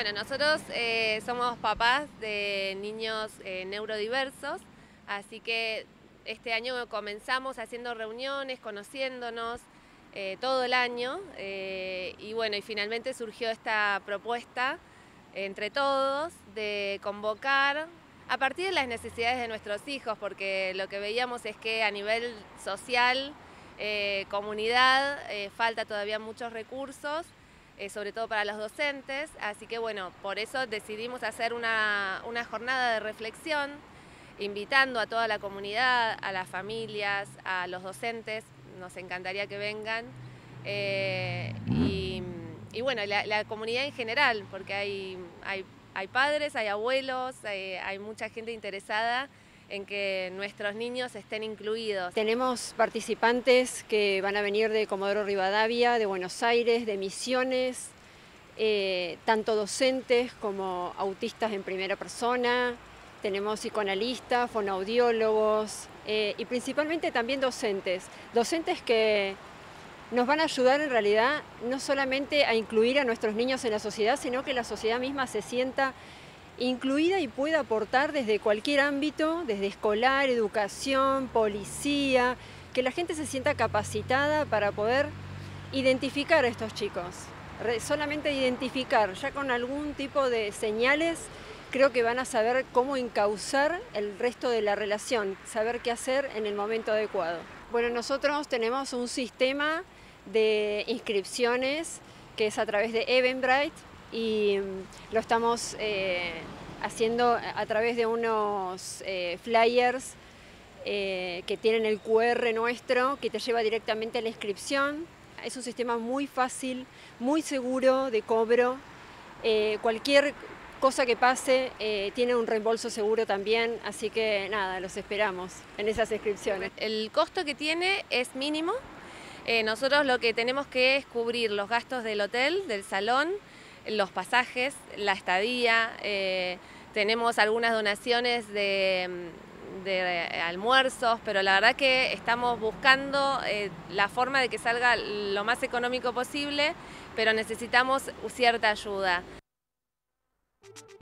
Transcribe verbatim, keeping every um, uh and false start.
Bueno, nosotros eh, somos papás de niños eh, neurodiversos, así que este año comenzamos haciendo reuniones, conociéndonos eh, todo el año eh, y bueno, y finalmente surgió esta propuesta entre todos de convocar a partir de las necesidades de nuestros hijos, porque lo que veíamos es que a nivel social, eh, comunidad, eh, falta todavía muchos recursos. Eh, sobre todo para los docentes, así que bueno, por eso decidimos hacer una, una jornada de reflexión, invitando a toda la comunidad, a las familias, a los docentes, nos encantaría que vengan, eh, y, y bueno, la, la comunidad en general, porque hay, hay, hay padres, hay abuelos, hay, hay mucha gente interesada en que nuestros niños estén incluidos. Tenemos participantes que van a venir de Comodoro Rivadavia, de Buenos Aires, de Misiones, eh, tanto docentes como autistas en primera persona, tenemos psicoanalistas, fonoaudiólogos eh, y principalmente también docentes, docentes que nos van a ayudar en realidad no solamente a incluir a nuestros niños en la sociedad, sino que la sociedad misma se sienta incluida y puede aportar desde cualquier ámbito, desde escolar, educación, policía, que la gente se sienta capacitada para poder identificar a estos chicos. Solamente identificar, ya con algún tipo de señales, creo que van a saber cómo encauzar el resto de la relación, saber qué hacer en el momento adecuado. Bueno, nosotros tenemos un sistema de inscripciones que es a través de Eventbrite, y lo estamos eh, haciendo a través de unos eh, flyers eh, que tienen el cu erre nuestro, que te lleva directamente a la inscripción. Es un sistema muy fácil, muy seguro de cobro. Eh, cualquier cosa que pase eh, tiene un reembolso seguro también, así que nada, los esperamos en esas inscripciones. El costo que tiene es mínimo. Eh, nosotros lo que tenemos que es cubrir los gastos del hotel, del salón, los pasajes, la estadía, eh, tenemos algunas donaciones de, de almuerzos, pero la verdad que estamos buscando eh, la forma de que salga lo más económico posible, pero necesitamos cierta ayuda.